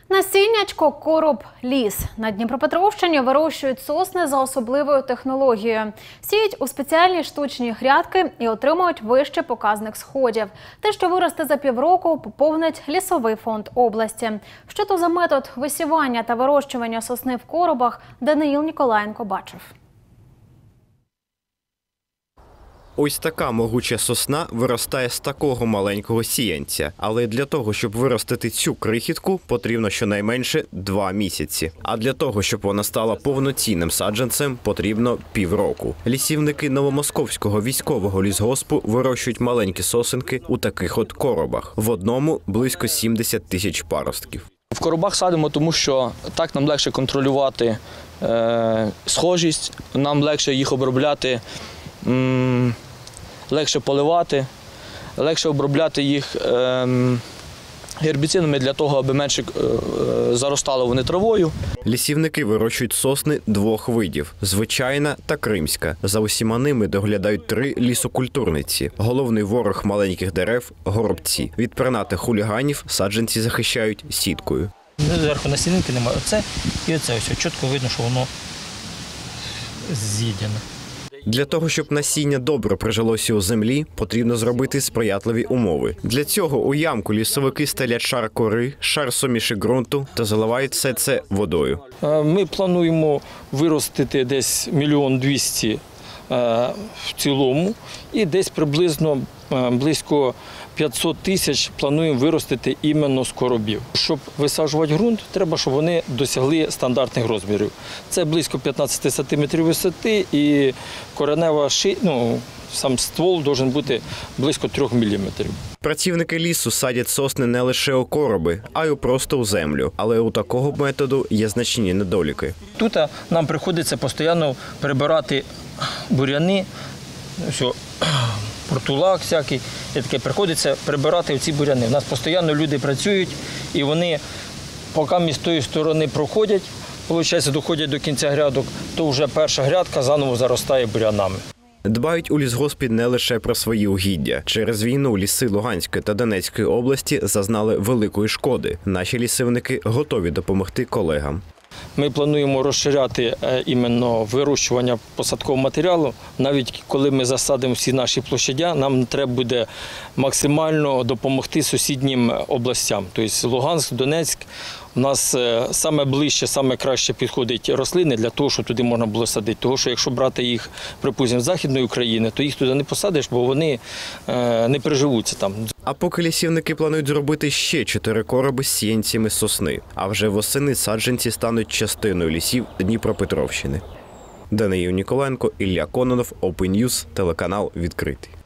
Насіннячко, короб, ліс. На Дніпропетровщині вирощують сосни за особливою технологією. Сіють у спеціальні штучні грядки і отримують вищий показник сходів. Те, що виросте за півроку, поповнить лісовий фонд області. Що то за метод висівання та вирощування сосни в коробах, Даниїл Ніколаєнко бачив. Ось така могуча сосна виростає з такого маленького сіянця. Але для того, щоб виростити цю крихітку, потрібно щонайменше 2 місяці. А для того, щоб вона стала повноцінним саджанцем, потрібно півроку. Лісівники Новомосковського військового лісгоспу вирощують маленькі сосенки у таких от коробах. В одному близько 70 тисяч паростків. В коробах садимо, тому що так нам легше контролювати схожість, нам легше їх обробляти, легше поливати, легше обробляти їх гербіцидами для того, аби менше заростали вони травою. Лісівники вирощують сосни 2 видів – звичайна та кримська. За усіма ними доглядають 3 лісокультурниці. Головний ворог маленьких дерев – горобці. Від пернатих хуліганів саджанці захищають сіткою. Зверху насінинки немає. Оце і оце ось. Чітко видно, що воно з'їдено. Для того, щоб насіння добре прижилося у землі, потрібно зробити сприятливі умови. Для цього у ямку лісовики стелять шар кори, шар суміші ґрунту та заливають все це водою. Ми плануємо виростити десь 1 200 000 в цілому і десь приблизно близько 500 тисяч плануємо виростити іменно з коробів. Щоб висаджувати ґрунт, треба, щоб вони досягли стандартних розмірів. Це близько 15 см висоти і коренева сам ствол має бути близько 3 мм. Працівники лісу садять сосни не лише у короби, а й просто у землю. Але у такого методу є значні недоліки. Тут нам приходиться постійно прибирати бур'яни, портулак всякий, і таке приходиться прибирати ці бур'яни. У нас постійно люди працюють, і вони, поки з тої сторони проходять, виходить, доходять до кінця грядок, то вже перша грядка заново заростає бур'янами. Дбають у лісгоспі не лише про свої угіддя. Через війну ліси Луганської та Донецької області зазнали великої шкоди. Наші лісівники готові допомогти колегам. Ми плануємо розширяти іменно вирощування посадкового матеріалу. Навіть коли ми засадимо всі наші площаді, нам треба буде максимально допомогти сусіднім областям. Тобто Луганськ, Донецьк, у нас саме ближче, саме краще підходять рослини для того, щоб туди можна було садити. Тому що якщо брати їх, припустимо, з Західної України, то їх туди не посадиш, бо вони не приживуться там. А поки лісівники планують зробити ще 4 короби з сіянцями сосни. А вже восени саджанці стануть частиною лісів Дніпропетровщини. Даниїл Ніколаєнко, Ілля Кононов, Open News, телеканал «Відкритий».